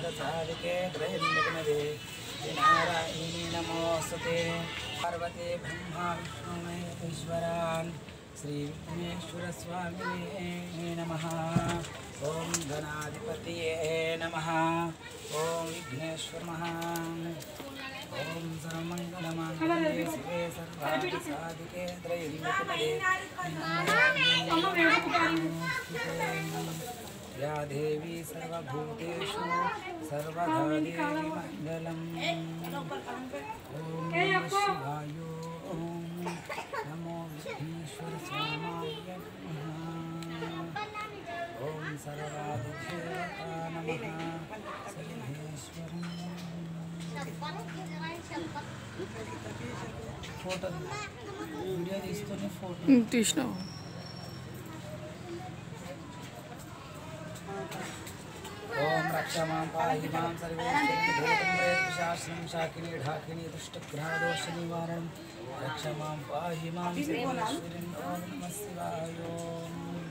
साधिके त्रयम्बकमदे नारायणी नमोस्तुते पार्वती ब्रह्मा विष्णु महेश्वरान् श्री विघ्नेश्वर स्वामिने नमः। ओम गणाधिपतये नमः। ओम विघ्नेश्वर ओम सर्वमंगलमांगल्ये शिवे सर्वार्थसाधिके त्रयम्बके या देवी सर्वभूतेषु सर्वदा देवी मंगलम्। ओम शिवाय नमो विघ्नेश्वर स्वामाय नमः। ओम सर्वादिदेवता नमः। सर्वेश्वरम् फोटो वीडियो తీస్తూనే फोटो తీసినా ओम रक्षामां पाहि मां सर्वेश्वरी शाकिनी ढाकिनी दुष्टग्रहदोष निवारणं रक्षामां पाहि मां सर्वेश्वरी। ओम नमः शिवाय।